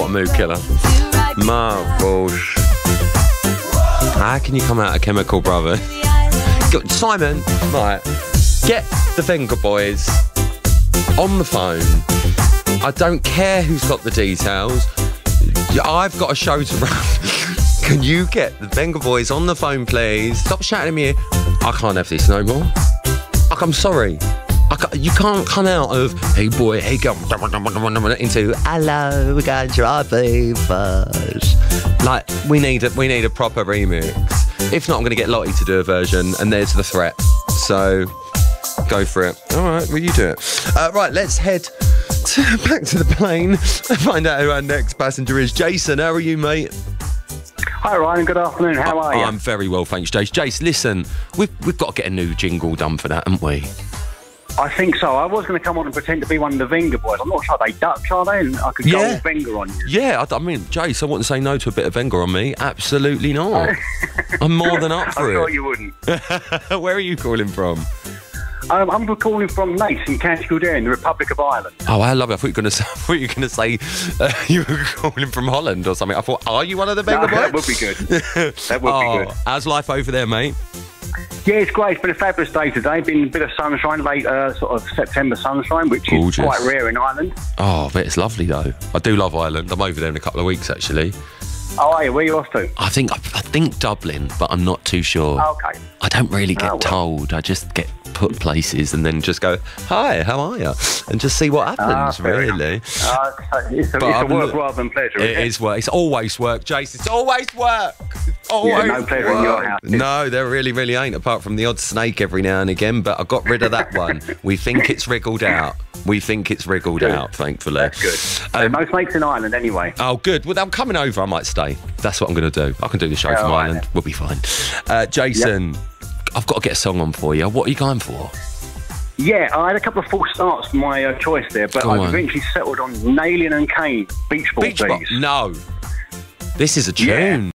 What a mood killer. Marbles. How can you come out of Chemical Brothers? Simon, right, get the Venga Boys on the phone. I don't care who's got the details. I've got a show to run. Can you get the Venga Boys on the phone, please? Stop shouting at me. I can't have this no more. I'm sorry. You can't come out of, hey boy, hey girl, into, hello, we're going to try beavers. Like, we need a proper remix. If not, I'm going to get Lottie to do a version, and there's the threat. So, go for it. All right, well, you do it. Right, let's head back to the plane and find out who our next passenger is. Jason, how are you, mate? Hi Ryan, good afternoon, how are you? I'm very well, thanks, Jace. Jace, listen, we've got to get a new jingle done for that, haven't we? I think so. I was going to come on and pretend to be one of the Venga Boys. I'm not sure, are they Dutch, are they? And I could go all Venga on you. Yeah, I mean, Jace, I wouldn't say no to a bit of Venga on me. Absolutely not. I'm more than up for I'm sure you wouldn't. Where are you calling from? I'm calling from Naas in County Kildare in the Republic of Ireland. Oh, I love it. I thought you were going to say you were calling from Holland or something. I thought, are you one of the Venga Boys? That would be good. That would be good. How's life over there, mate? Yeah, it's great. It's been a fabulous day today. Been a bit of sunshine, late sort of September sunshine, which is quite rare in Ireland. Oh, but it's lovely though. I do love Ireland. I'm over there in a couple of weeks actually. Oh, are you? Where are you off to? I think Dublin, but I'm not too sure. Okay. I don't really get told. I just get put places and then just go, hi, how are you? And just see what happens, really. It's a work rather than pleasure. It is work. It's always work, Jace. It's always work. Always no pleasure in your house. No, there really ain't, apart from the odd snake every now and again, but I got rid of that one. We think it's wriggled out. Out, thankfully. That's good. No snakes in Ireland anyway. Oh, good. Well, I'm coming over. I might stay. That's what I'm going to do. I can do the show from Ireland. We'll be fine. Jason, I've got to get a song on for you. What are you going for? Yeah, I had a couple of false starts for my choice there, but I eventually settled on Nalin and Kane, Beach Ball, please. No. This is a tune. Yeah.